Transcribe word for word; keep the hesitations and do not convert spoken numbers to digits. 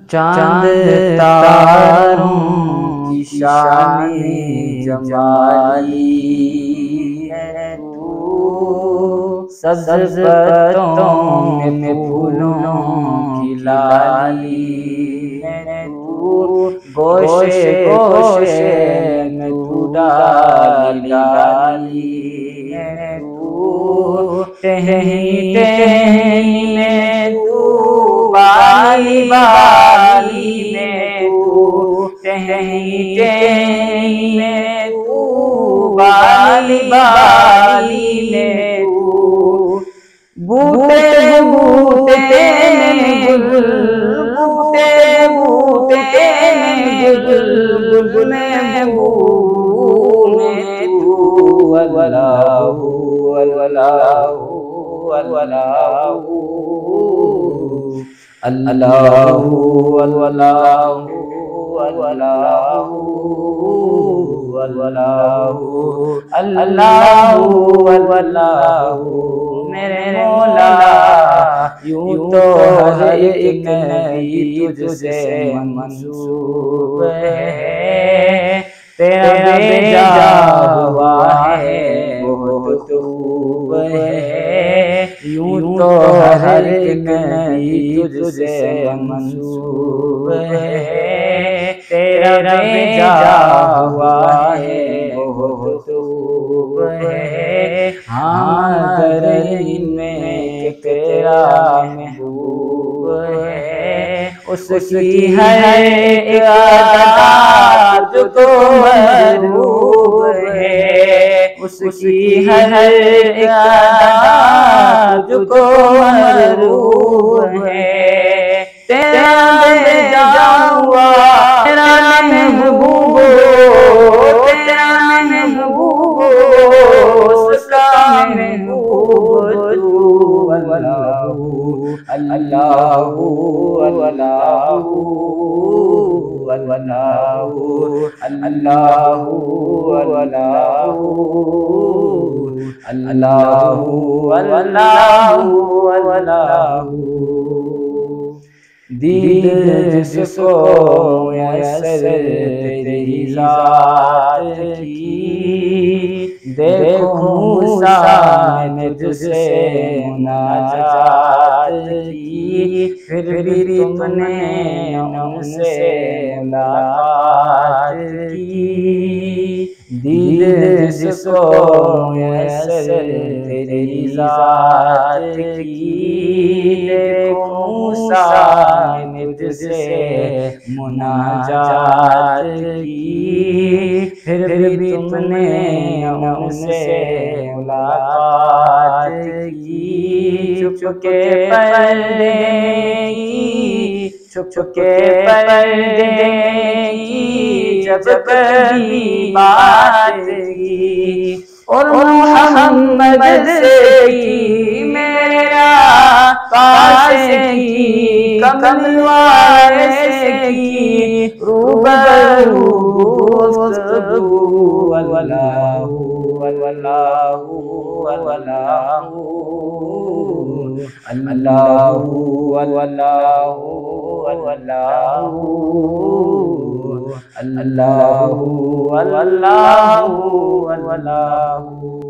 चांद तारों की शान जमाली है तू, सब्ज़ पत्तों में फूलों की लाली है तू, गोशे गोशे में तू डाली डाली है तू, टहनी टहनी में तू बाली बाली में तू, टहनी टहनी में तू बाली बाली में तू, बूटे बूटे में गुल, बूटे बूटे में गुल, गुल में बू में तू, अल्लाहू अल्लाहू अल्लाहू अल्लाहू अल्लाहू अल्लाहू अल्लाहू अल्लाहू मेरे मौला। यूं तो हर एक नबी तुझसे मंसूब है, तेरा भेजा हुआ है बहुत खूब है। यूं तो हर एक नबी तुझसे मंसूब है, तेरा भेजा हुआ है बहुत खूब है। हाँ अगर इनमें तेरा महबूब है, उसकी हर एक अदा तुझको मरहूब है, उसकी हर एक अदा तुझको मरहूब है। तेरा भेजा हुआ तेरा महबूब, तेरा महबूब उसका महबूब तू, अल्लाहू अल्लाहू अल्लाहू अल्लाहू अल्लाहू अल्लाहू अल्लाहू अल्लाहू। दिल जिसको मुयस्सर तेरी ज़ात की, देखो मूसा ने तुझसे मुनाजात की, फिर भी तुमने उनसे मुलाकात की। दिल जिसको मुयस्सर तेरी ज़ात की, देखो मूसा ने तुझसे मुनाजात की, फिर भी तुमने उनसे मुलाकात की। छुप छुप के पर्दे की, छुप छुप के पर्दे की जब कभी बात की, और मोहम्मद से की मेरा पास की, कमल वाले से की रूबरू गुफ्तगू। अल्लाहू अल्लाहू अल्लाहू अल्लाहू अल्लाहू अल्लाहू अल्लाहू अल्लाहू अल्लाहू।